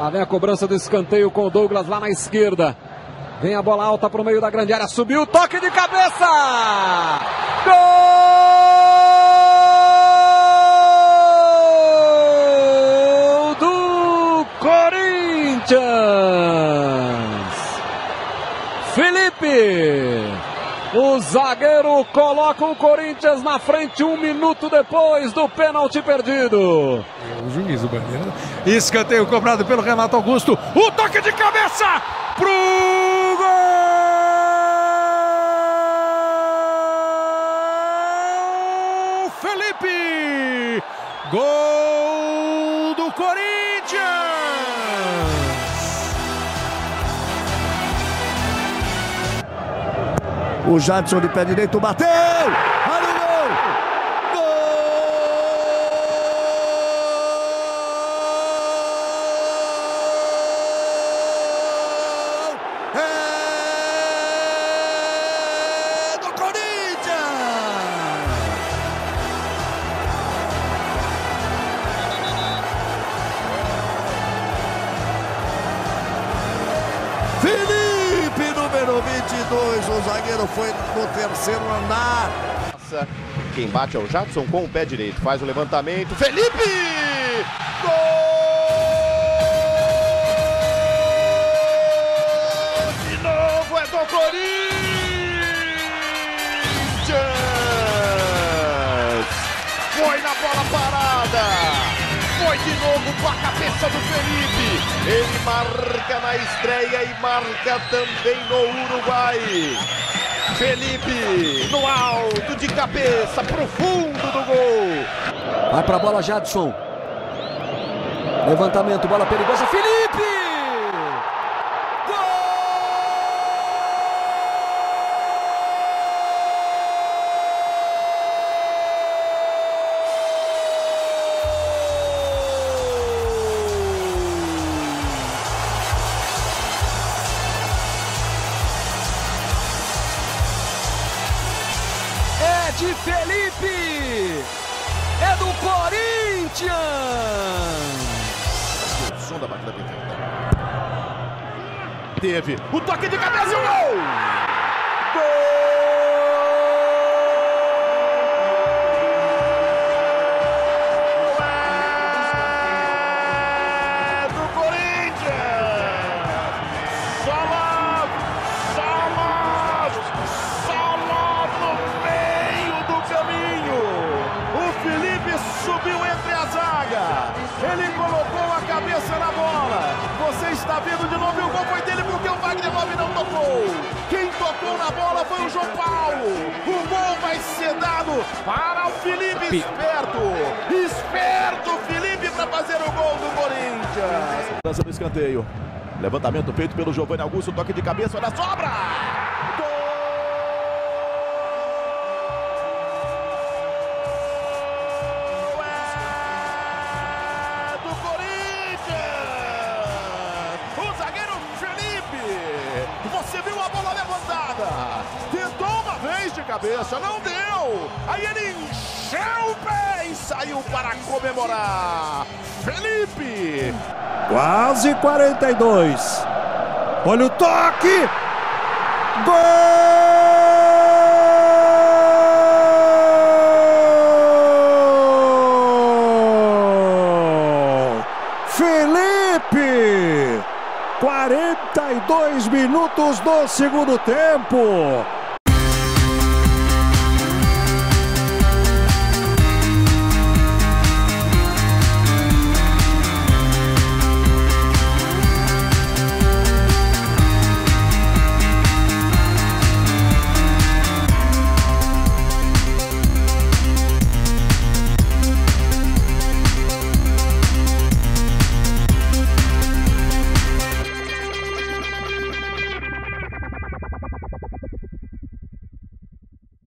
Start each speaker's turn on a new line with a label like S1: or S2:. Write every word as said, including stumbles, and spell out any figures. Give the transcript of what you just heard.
S1: Lá vem a cobrança do escanteio com o Douglas lá na esquerda. Vem a bola alta para o meio da grande área. Subiu, toque de cabeça! Gol do Corinthians! Felipe! O zagueiro coloca o Corinthians na frente um minuto depois do pênalti perdido.
S2: O juiz, o Bandeira. Escanteio cobrado pelo Renato Augusto. O toque de cabeça pro gol! Felipe! Gol do Corinthians!
S3: O Jadson de pé direito bateu! Olha o gol! Gol! É do Corinthians! Felipe, número vinte e dois, o zagueiro foi no terceiro andar.
S4: Quem bate é o Jadson com o pé direito, faz o levantamento, Felipe! Gol de novo, é do Corinthians! Foi na bola parada! Foi de novo com a cabeça do Felipe. Ele marca na estreia e marca também no Uruguai. Felipe no alto, de cabeça, profundo do gol.
S3: Vai pra bola, Jadson. Levantamento, bola perigosa. Felipe!
S1: De Felipe, é do Corinthians.
S4: O som da batida perfeita. Teve o toque de cabeça e o gol. Gol é do Corinthians. Só lá, só lá, só lá no meio do caminho. O Felipe subiu entre a zaga. Ele colocou a cabeça na bola. Você está vendo de novo, e o gol foi dele porque o Wagner Love não tocou. Quem tocou na bola foi o João Paulo. O gol vai ser dado para o Felipe. Esperto, esperto Felipe para fazer o gol do Corinthians. Dança do escanteio. Levantamento feito pelo Giovanni Augusto, toque de cabeça, olha a sobra. Você viu a bola levantada, tentou uma vez de cabeça, não deu, aí ele encheu o pé e saiu para comemorar. Felipe!
S3: Quase quarenta e dois. Olha o toque! Gol! Felipe! quarenta e dois minutos do segundo tempo.